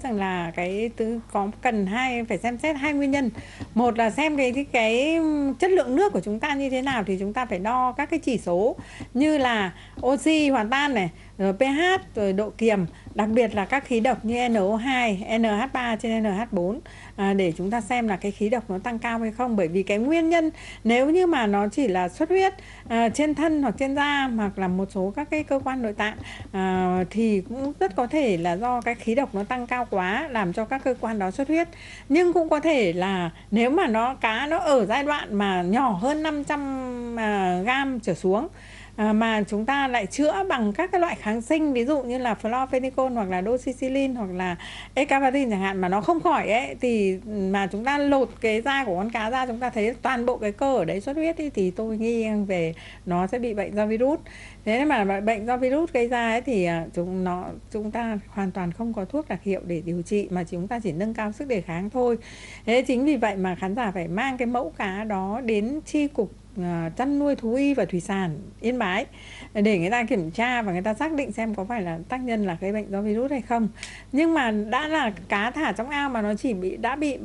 rằng là có cần phải xem xét hai nguyên nhân. Một là xem cái chất lượng nước của chúng ta như thế nào, thì chúng ta phải đo các cái chỉ số như là oxy hòa tan này, rồi pH, rồi độ kiềm, đặc biệt là các khí độc như NO2, NH3 trên NH4, để chúng ta xem là cái khí độc nó tăng cao hay không. Bởi vì cái nguyên nhân nếu như mà nó chỉ là xuất huyết trên thân hoặc trên da hoặc là một số các cái cơ quan nội tạng, thì cũng rất có thể là do cái khí độc nó tăng cao quá làm cho các cơ quan đó xuất huyết. Nhưng cũng có thể là nếu mà cá nó ở giai đoạn mà nhỏ hơn 500 gram trở xuống, mà chúng ta lại chữa bằng các cái loại kháng sinh, ví dụ như là fluorophenical hoặc là doxycycline hoặc là ecavarin chẳng hạn, mà nó không khỏi ấy, thì mà chúng ta lột cái da của con cá ra, chúng ta thấy toàn bộ cái cơ ở đấy xuất huyết ấy, thì tôi nghi về nó sẽ bị bệnh do virus. Thế nên mà bệnh do virus gây ra ấy thì chúng ta hoàn toàn không có thuốc đặc hiệu để điều trị, mà chúng ta chỉ nâng cao sức đề kháng thôi. Thế chính vì vậy mà khán giả phải mang cái mẫu cá đó đến chi cục chăn nuôi thú y và thủy sản Yên Bái để người ta kiểm tra và người ta xác định xem có phải là tác nhân là cái bệnh do virus hay không. Nhưng mà đã là cá thả trong ao mà nó đã bị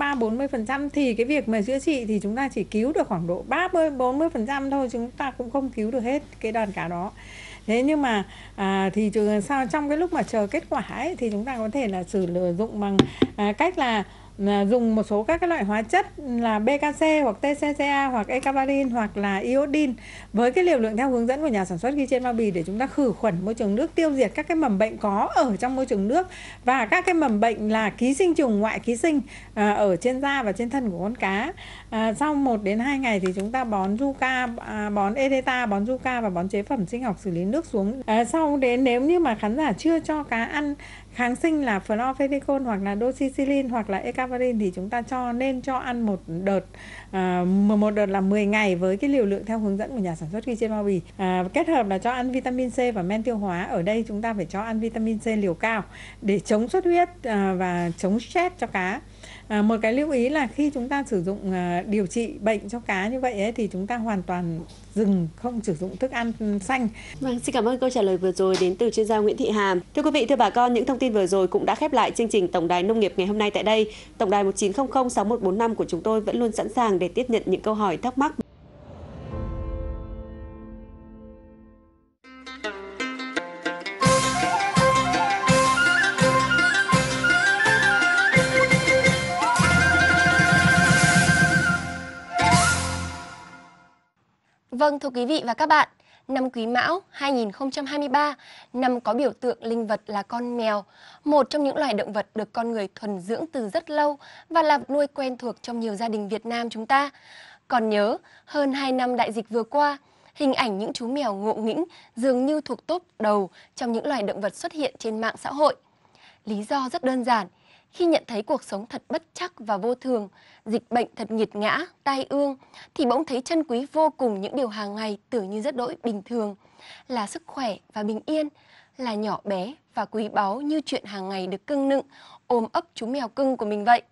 30-40% thì cái việc mà chữa trị thì chúng ta chỉ cứu được khoảng độ 30-40% thôi, chúng ta cũng không cứu được hết cái đàn cá đó. Thế nhưng mà thì sao trong cái lúc mà chờ kết quả ấy, thì chúng ta có thể là sử dụng bằng cách là dùng một số các cái loại hóa chất là BKC hoặc TCCA hoặc ecavarin hoặc là iodine với cái liều lượng theo hướng dẫn của nhà sản xuất ghi trên bao bì, để chúng ta khử khuẩn môi trường nước, tiêu diệt các cái mầm bệnh có ở trong môi trường nước và các cái mầm bệnh là ký sinh trùng, ngoại ký sinh ở trên da và trên thân của con cá. Sau 1 đến 2 ngày thì chúng ta bón Yuca, bón Edeta, bón Yuca và bón chế phẩm sinh học xử lý nước xuống. Sau đến nếu như mà khán giả chưa cho cá ăn kháng sinh là fluorophenical hoặc là doxycycline hoặc là ecavarin thì chúng ta nên cho ăn một đợt là 10 ngày với cái liều lượng theo hướng dẫn của nhà sản xuất ghi trên bao bì. Kết hợp là cho ăn vitamin C và men tiêu hóa. Ở đây chúng ta phải cho ăn vitamin C liều cao để chống xuất huyết và chống stress cho cá. Một cái lưu ý là khi chúng ta sử dụng điều trị bệnh cho cá như vậy ấy, thì chúng ta hoàn toàn không sử dụng thức ăn xanh. Vâng, xin cảm ơn câu trả lời vừa rồi đến từ chuyên gia Nguyễn Thị Hà. Thưa quý vị, thưa bà con, những thông tin vừa rồi cũng đã khép lại chương trình Tổng đài Nông nghiệp ngày hôm nay tại đây. Tổng đài 1900 6145 của chúng tôi vẫn luôn sẵn sàng để tiếp nhận những câu hỏi thắc mắc. Vâng, thưa quý vị và các bạn, năm Quý Mão 2023, năm có biểu tượng linh vật là con mèo, một trong những loài động vật được con người thuần dưỡng từ rất lâu và là vật nuôi quen thuộc trong nhiều gia đình Việt Nam chúng ta. Còn nhớ, hơn 2 năm đại dịch vừa qua, hình ảnh những chú mèo ngộ nghĩnh dường như thuộc top đầu trong những loài động vật xuất hiện trên mạng xã hội. Lý do rất đơn giản. Khi nhận thấy cuộc sống thật bất trắc và vô thường, dịch bệnh thật nghiệt ngã, tai ương, thì bỗng thấy trân quý vô cùng những điều hàng ngày tưởng như rất đỗi bình thường, là sức khỏe và bình yên, là nhỏ bé và quý báu như chuyện hàng ngày được cưng nựng, ôm ấp chú mèo cưng của mình vậy.